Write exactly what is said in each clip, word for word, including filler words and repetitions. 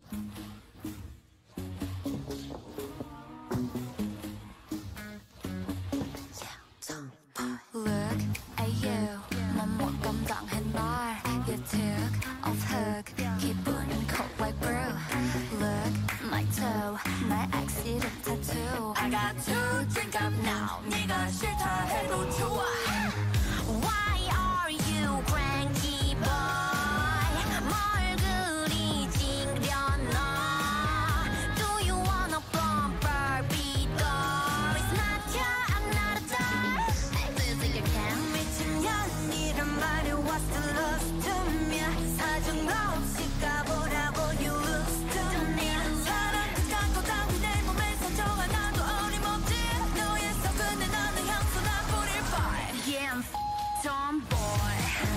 Look at you, 넌 못 감당한 날. You took off hook, 기분은 cold like brew. Look, my toe, my accident tattoo. I got to drink up now. 네가 싫다 해도 좋아. Why are you cranky boy? 뭘 그리 찡그려놔? Do you wanna bump Barbie doll? It's not your, I'm not a doll. Do you think you can? 미친년이란 말이 what's the love to me? 사정 없이 가보라고 you lose to me. 사랑 끝까지 따위 내 몸에 상처 하나도 어림없지. 너의 썩은 내 나는 향수나 뿌릴 뻔. Yeah, I'm tomboy.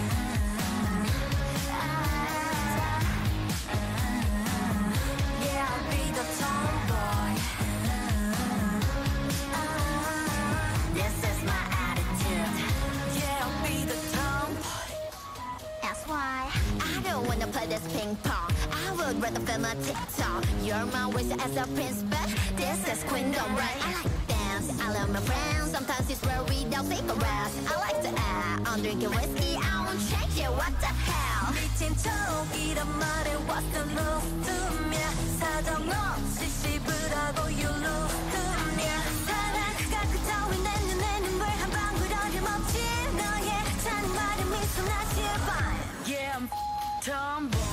Yeah, I'll be the tomboy. This is my attitude. Yeah, I'll be the tomboy. That's why I don't wanna play this ping pong. I would rather film a TikTok. You're my waist as a prince, but this is queendom, right? I like dance, I love my friends. Sometimes it's rare without cigarettes. I like to act, I'm drinking whiskey. I won't change it, what the hell? 미친 척이란 말에 what's the love to me? 사정 없이 씹으라고 you lose to me. 사랑가 그 따위 내 눈에 눈물 한 방울 어림없지. 너의 찬 말에 미소 나 제발. Yeah, I'm tomboy.